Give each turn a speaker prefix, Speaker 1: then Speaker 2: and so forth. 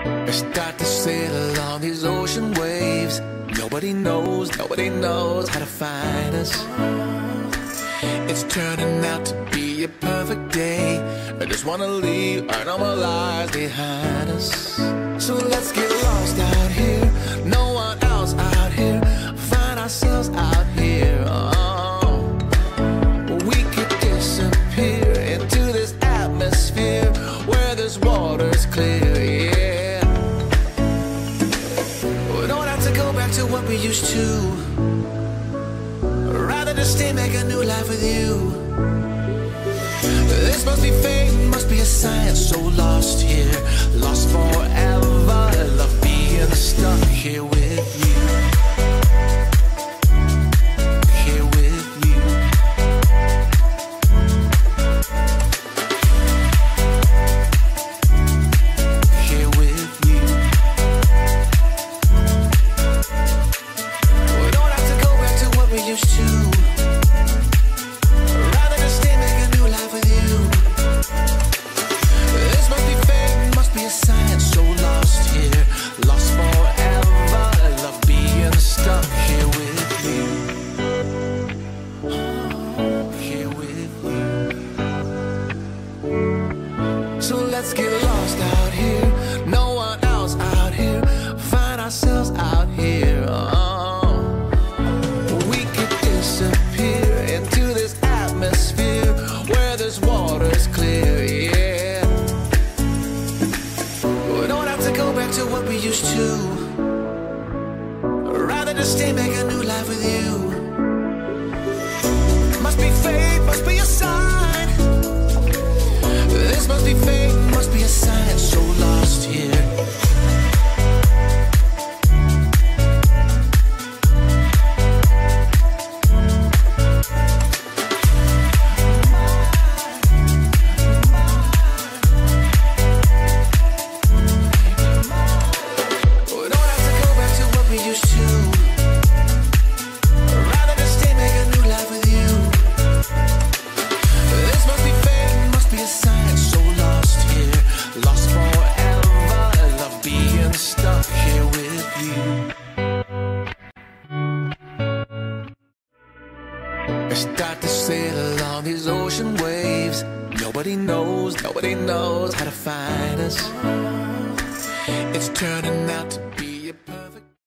Speaker 1: I start to sail along these ocean waves. Nobody knows how to find us. It's turning out to be a perfect day. I just wanna leave our normal lives behind us. So let's get lost out here. No one else out here. Find ourselves out here. Oh, we could disappear into this atmosphere where this water's clear. Yeah, we don't have to go back to what we used to. Rather just stay, make a new life with you. This must be fate, must be a sign. So lost here, lost forever. Love being stuck here with you. Here with you. Here with you. We don't have to go back to what we used to. So let's get lost out here. No one else out here. Find ourselves out here. Oh, we could disappear into this atmosphere where this water's clear. Yeah, we don't have to go back to what we used to. Rather just stay, make a new life with you. Must be fate, must be a sign. This must be fate, must be a sign. So lost here. We don't have to go back to what we used to. Rather just stay, make a new life with you. This must be fate, must be a sign. So lost here, lost forever. Love being stuck here with you. I start to sail along these ocean waves. Nobody knows how to find us. It's turning out to